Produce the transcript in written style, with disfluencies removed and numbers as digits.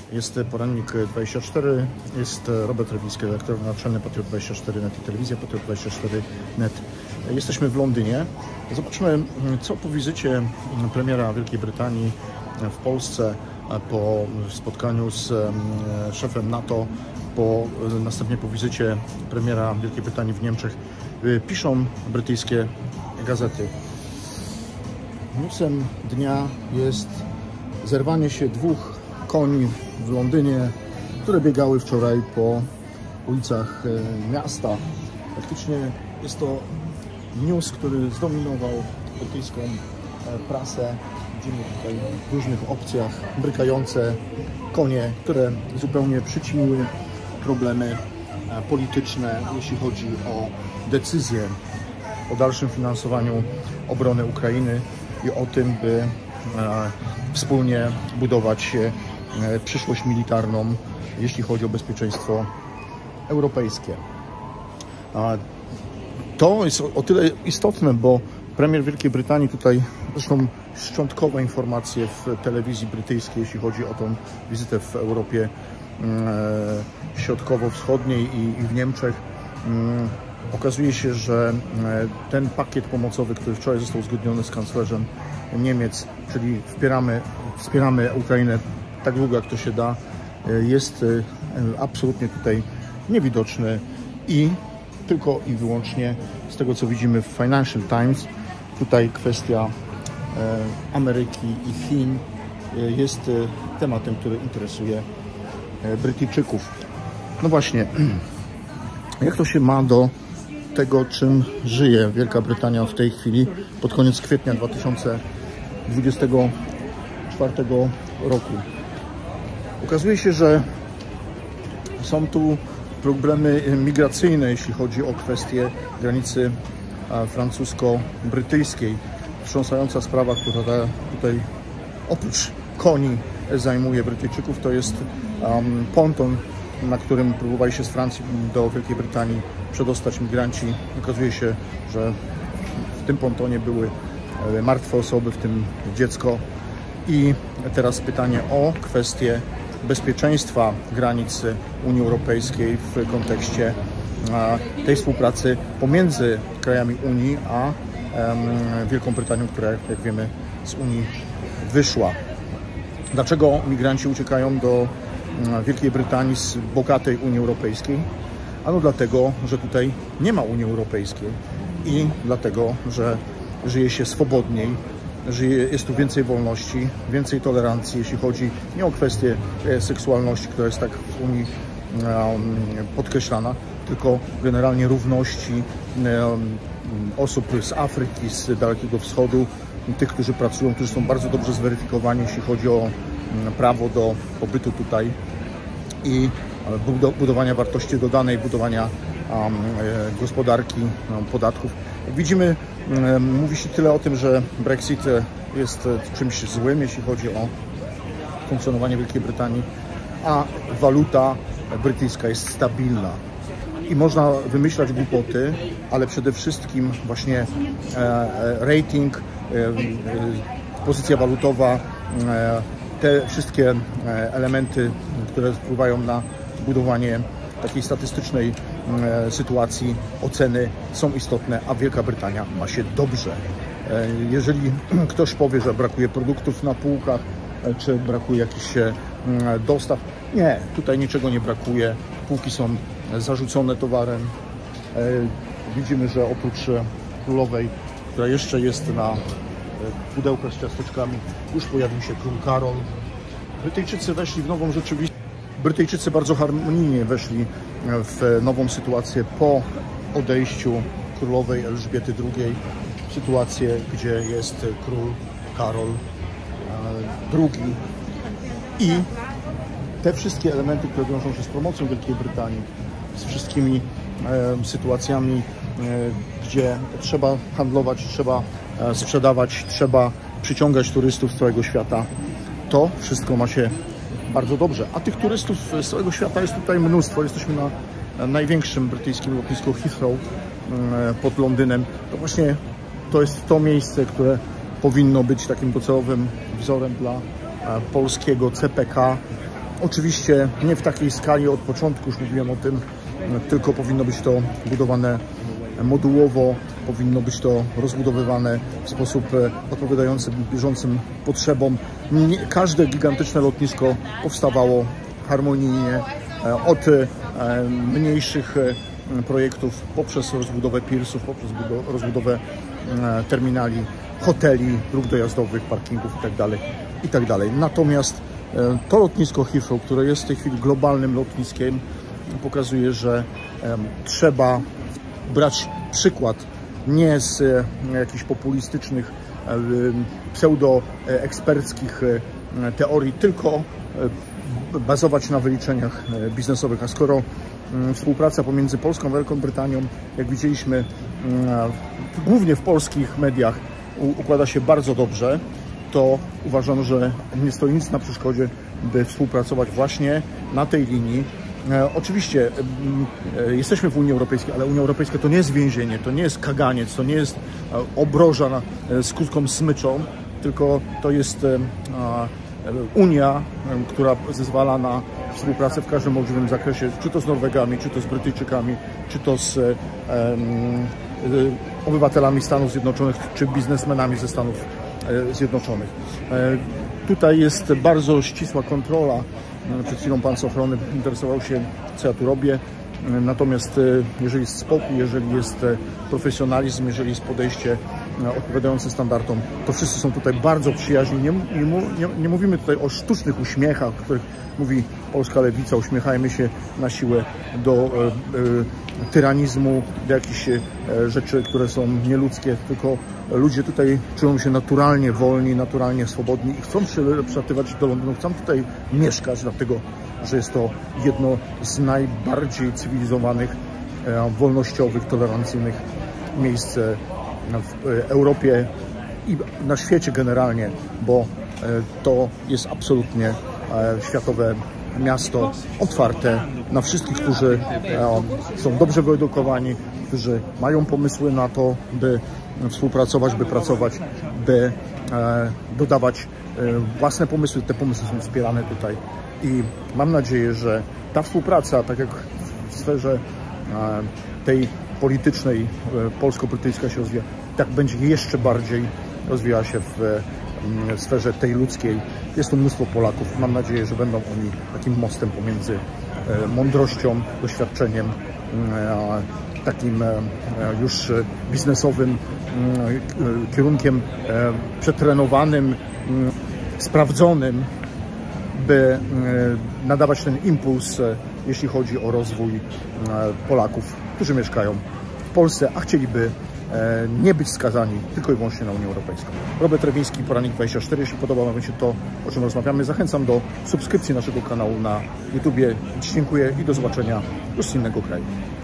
Jest porannik 24, jest Robert Rewicki, redaktor naczelny Patriot24net i telewizja Patriot24net. Jesteśmy w Londynie. Zobaczmy, co po wizycie premiera Wielkiej Brytanii w Polsce, po spotkaniu z szefem NATO, następnie po wizycie premiera Wielkiej Brytanii w Niemczech, piszą brytyjskie gazety. Newsem dnia jest zerwanie się dwóch koni w Londynie, które biegały wczoraj po ulicach miasta. Faktycznie jest to news, który zdominował brytyjską prasę. Widzimy tutaj w różnych opcjach brykające konie, które zupełnie przyćmiły problemy polityczne, jeśli chodzi o decyzję o dalszym finansowaniu obrony Ukrainy i o tym, by wspólnie budować przyszłość militarną, jeśli chodzi o bezpieczeństwo europejskie. To jest o tyle istotne, bo premier Wielkiej Brytanii tutaj, zresztą szczątkowe informacje w telewizji brytyjskiej, jeśli chodzi o tą wizytę w Europie Środkowo-Wschodniej i w Niemczech, okazuje się, że ten pakiet pomocowy, który wczoraj został uzgodniony z kanclerzem Niemiec, czyli wspieramy Ukrainę tak długo, jak to się da, jest absolutnie tutaj niewidoczny i tylko i wyłącznie z tego, co widzimy w Financial Times, tutaj kwestia Ameryki i Chin jest tematem, który interesuje Brytyjczyków. No właśnie, jak to się ma do tego, czym żyje Wielka Brytania w tej chwili, pod koniec kwietnia 2024 roku? Okazuje się, że są tu problemy migracyjne, jeśli chodzi o kwestię granicy francusko-brytyjskiej. Wstrząsająca sprawa, która tutaj oprócz koni zajmuje Brytyjczyków, to jest ponton, na którym próbowali się z Francji do Wielkiej Brytanii przedostać migranci. Okazuje się, że w tym pontonie były martwe osoby, w tym dziecko. I teraz pytanie o kwestię bezpieczeństwa granic Unii Europejskiej w kontekście tej współpracy pomiędzy krajami Unii a Wielką Brytanią, która, jak wiemy, z Unii wyszła. Dlaczego migranci uciekają do Wielkiej Brytanii z bogatej Unii Europejskiej? Ano dlatego, że tutaj nie ma Unii Europejskiej i dlatego, że żyje się swobodniej, jest tu więcej wolności, więcej tolerancji, jeśli chodzi nie o kwestię seksualności, która jest tak w Unii podkreślana, tylko generalnie równości osób z Afryki, z Dalekiego Wschodu, tych, którzy pracują, którzy są bardzo dobrze zweryfikowani, jeśli chodzi o prawo do pobytu tutaj i budowania wartości dodanej, budowania gospodarki, podatków. Jak widzimy, mówi się tyle o tym, że Brexit jest czymś złym, jeśli chodzi o funkcjonowanie Wielkiej Brytanii, a waluta brytyjska jest stabilna. I można wymyślać głupoty, ale przede wszystkim właśnie rating, pozycja walutowa, te wszystkie elementy, które wpływają na budowanie takiej statystycznej sytuacji, oceny są istotne, a Wielka Brytania ma się dobrze. Jeżeli ktoś powie, że brakuje produktów na półkach, czy brakuje jakichś dostaw, nie, tutaj niczego nie brakuje. Półki są zarzucone towarem. Widzimy, że oprócz królowej, która jeszcze jest na pudełkach z ciasteczkami, już pojawił się król Karol. Brytyjczycy weszli w nową rzeczywistość. Brytyjczycy bardzo harmonijnie weszli w nową sytuację po odejściu królowej Elżbiety II. Sytuację, gdzie jest król Karol II. I te wszystkie elementy, które wiążą się z promocją Wielkiej Brytanii, z wszystkimi sytuacjami, gdzie trzeba handlować, trzeba sprzedawać, trzeba przyciągać turystów z całego świata, to wszystko ma się bardzo dobrze. A tych turystów z całego świata jest tutaj mnóstwo. Jesteśmy na największym brytyjskim lotnisku Heathrow pod Londynem. To właśnie to jest to miejsce, które powinno być takim docelowym wzorem dla polskiego CPK, Oczywiście nie w takiej skali od początku, już mówiłem o tym, tylko powinno być to budowane modułowo, powinno być to rozbudowywane w sposób odpowiadający bieżącym potrzebom. Każde gigantyczne lotnisko powstawało harmonijnie, od mniejszych projektów poprzez rozbudowę pirsów, poprzez rozbudowę terminali, hoteli, dróg dojazdowych, parkingów itd. Natomiast to lotnisko Heathrow, które jest w tej chwili globalnym lotniskiem, pokazuje, że trzeba brać przykład nie z jakichś populistycznych, pseudoeksperckich teorii, tylko bazować na wyliczeniach biznesowych. A skoro współpraca pomiędzy Polską a Wielką Brytanią, jak widzieliśmy głównie w polskich mediach, układa się bardzo dobrze, to uważam, że nie stoi nic na przeszkodzie, by współpracować właśnie na tej linii. Oczywiście jesteśmy w Unii Europejskiej, ale Unia Europejska to nie jest więzienie, to nie jest kaganiec, to nie jest obroża z krótką smyczą, tylko to jest Unia, która zezwala na współpracę w każdym możliwym zakresie, czy to z Norwegami, czy to z Brytyjczykami, czy to z obywatelami Stanów Zjednoczonych, czy biznesmenami ze Stanów Zjednoczonych. Tutaj jest bardzo ścisła kontrola. Przed chwilą pan z ochrony interesował się, co ja tu robię. Natomiast jeżeli jest spokój, jeżeli jest profesjonalizm, jeżeli jest podejście odpowiadające standardom, to wszyscy są tutaj bardzo przyjaźni. Nie mówimy tutaj o sztucznych uśmiechach, o których mówi polska lewica. Uśmiechajmy się na siłę do tyranizmu, do jakichś rzeczy, które są nieludzkie, tylko ludzie tutaj czują się naturalnie wolni, naturalnie swobodni i chcą przylatywać do Londynu, chcą tutaj mieszkać, dlatego że jest to jedno z najbardziej cywilizowanych, wolnościowych, tolerancyjnych miejsc w Europie i na świecie generalnie, bo to jest absolutnie światowe miasto, otwarte na wszystkich, którzy są dobrze wyedukowani, którzy mają pomysły na to, by współpracować, by pracować, by dodawać własne pomysły. Te pomysły są wspierane tutaj i mam nadzieję, że ta współpraca, tak jak w sferze tej politycznej, polsko-brytyjska się rozwija, tak będzie jeszcze bardziej rozwijała się w sferze tej ludzkiej. Jest tu mnóstwo Polaków. Mam nadzieję, że będą oni takim mostem pomiędzy mądrością, doświadczeniem, takim już biznesowym kierunkiem przetrenowanym, sprawdzonym, by nadawać ten impuls, jeśli chodzi o rozwój Polaków, którzy mieszkają w Polsce, a chcieliby nie być skazani tylko i wyłącznie na Unię Europejską. Robert Rewiński, Poranek 24. Jeśli podoba Wam się to, o czym rozmawiamy, zachęcam do subskrypcji naszego kanału na YouTubie. Dziękuję i do zobaczenia już z innego kraju.